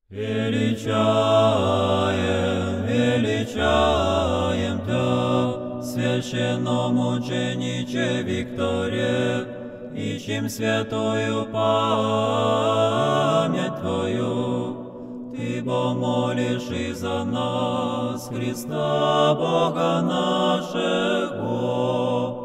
Величаем Тя, священномучениче Викторе, ищем святую память Твою. Ты помолишь и за нас, Христа Бога нашего.